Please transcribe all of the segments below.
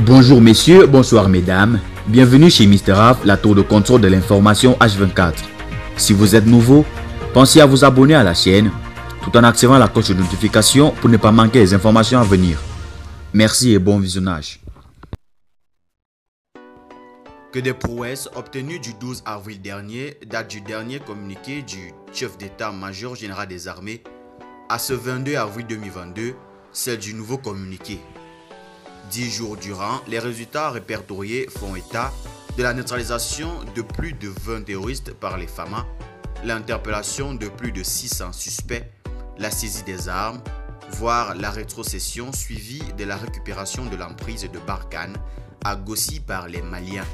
Bonjour messieurs, bonsoir mesdames. Bienvenue chez Mr. Raf, la tour de contrôle de l'information H24. Si vous êtes nouveau, pensez à vous abonner à la chaîne tout en activant la cloche de notification pour ne pas manquer les informations à venir. Merci et bon visionnage. Que des prouesses obtenues du 12 avril dernier date du dernier communiqué du chef d'état-major général des armées à ce 22 avril 2022, celle du nouveau communiqué. 10 jours durant, les résultats répertoriés font état de la neutralisation de plus de 20 terroristes par les FAMA, l'interpellation de plus de 600 suspects, la saisie des armes, voire la rétrocession suivie de la récupération de l'emprise de Barkhane à Gossi par les Maliens.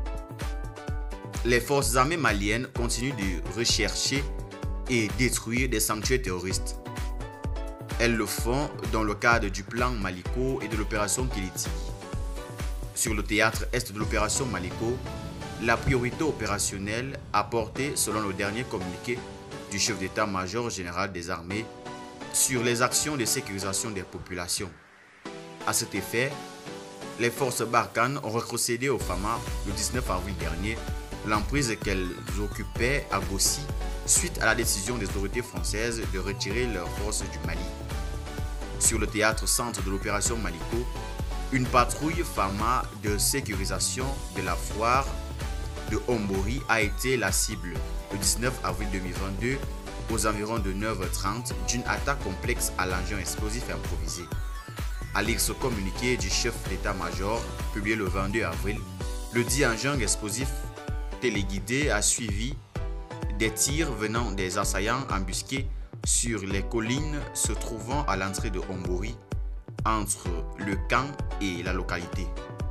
Les forces armées maliennes continuent de rechercher et détruire des sanctuaires terroristes. Elles le font dans le cadre du plan Maliko et de l'opération Kiliti. Sur le théâtre est de l'opération Maliko, la priorité opérationnelle apportée selon le dernier communiqué du chef d'état-major général des armées sur les actions de sécurisation des populations. À cet effet, les forces Barkhane ont retrocédé au FAMA le 19 avril dernier l'emprise qu'elles occupaient à Gossi suite à la décision des autorités françaises de retirer leurs forces du Mali. Sur le théâtre centre de l'opération Maliko, une patrouille FAMA de sécurisation de la foire de Hombori a été la cible le 19 avril 2022 aux environs de 9h30 d'une attaque complexe à l'engin explosif improvisé. À l'ex-communiqué du chef d'état-major publié le 22 avril, le dit engin explosif téléguidé a suivi des tirs venant des assaillants embusqués sur les collines se trouvant à l'entrée de Hombori, entre le camp et la localité.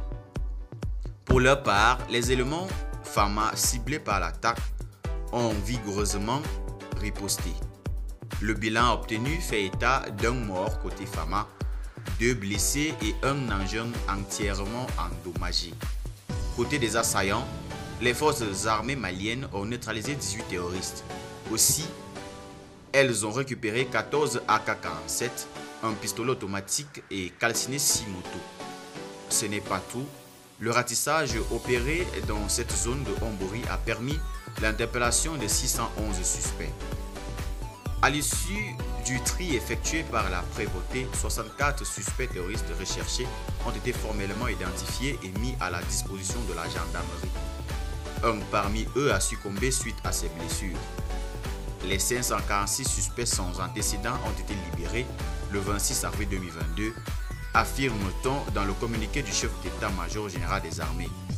Pour leur part, les éléments FAMA ciblés par l'attaque ont vigoureusement riposté. Le bilan obtenu fait état d'un mort côté FAMA, 2 blessés et un engin entièrement endommagé. Côté des assaillants, les forces armées maliennes ont neutralisé 18 terroristes. Aussi, elles ont récupéré 14 AK-47, un pistolet automatique et calciné 6 motos. Ce n'est pas tout. Le ratissage opéré dans cette zone de Hombori a permis l'interpellation de 611 suspects. À l'issue du tri effectué par la prévôté, 64 suspects terroristes recherchés ont été formellement identifiés et mis à la disposition de la gendarmerie. Un parmi eux a succombé suite à ses blessures. Les 546 suspects sans antécédents ont été libérés le 26 avril 2022, affirme-t-on dans le communiqué du chef d'état-major général des armées.